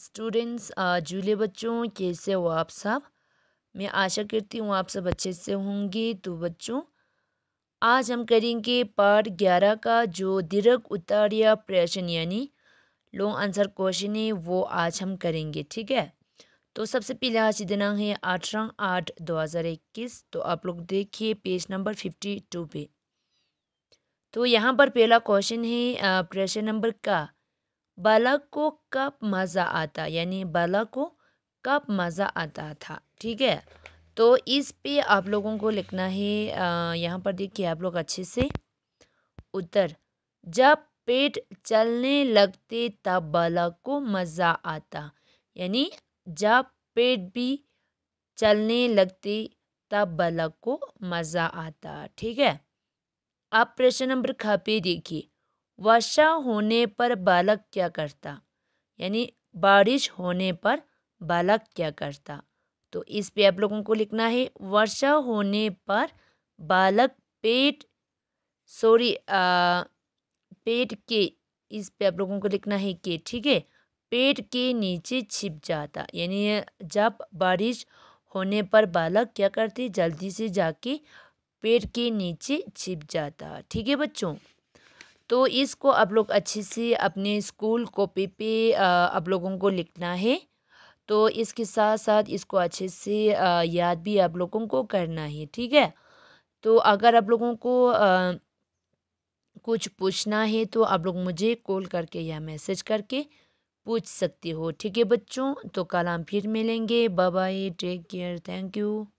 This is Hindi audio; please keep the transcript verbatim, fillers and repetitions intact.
स्टूडेंट्स, जूले बच्चों, कैसे हो आप सब। मैं आशा करती हूँ आप सब अच्छे से होंगे। तो बच्चों, आज हम करेंगे पार्ट ग्यारह का जो दीर्घ उत्तर या प्रश्न यानी लॉन्ग आंसर क्वेश्चन है, वो आज हम करेंगे। ठीक है। तो सबसे पहले आज दिनांक है अठारह आठ दो हज़ार इक्कीस। तो आप लोग देखिए पेज नंबर फिफ्टी टू पे। तो यहाँ पर पहला क्वेश्चन है अ, प्रश्न नंबर का, बालक को कब मज़ा आता, यानी बालक को कब मज़ा आता था। ठीक है। तो इस पे आप लोगों को लिखना है, अ, यहाँ पर देखिए आप लोग अच्छे से उत्तर, जब पेट चलने लगते तब बालक को मज़ा आता, यानी जब पेट भी चलने लगते तब बालक को मज़ा आता। ठीक है। आप प्रश्न नंबर ख पे देखिए, वर्षा होने पर बालक क्या करता, यानी बारिश होने पर बालक क्या करता। तो इस पे आप लोगों को लिखना है, वर्षा होने पर बालक पेट सॉरी पेट के, इस पे आप लोगों को लिखना है के। ठीक है। पेट के नीचे छिप जाता, यानी जब बारिश होने पर बालक क्या करते, जल्दी से जाके पेड़ के नीचे छिप जाता। ठीक है बच्चों। तो इसको आप लोग अच्छे से अपने स्कूल कॉपी पे अ, आप लोगों को लिखना है। तो इसके साथ साथ इसको अच्छे से अ, याद भी आप लोगों को करना है। ठीक है। तो अगर आप लोगों को अ, कुछ पूछना है तो आप लोग मुझे कॉल करके या मैसेज करके पूछ सकते हो। ठीक है बच्चों। तो कल हम फिर मिलेंगे। Bye bye, take care, thank you.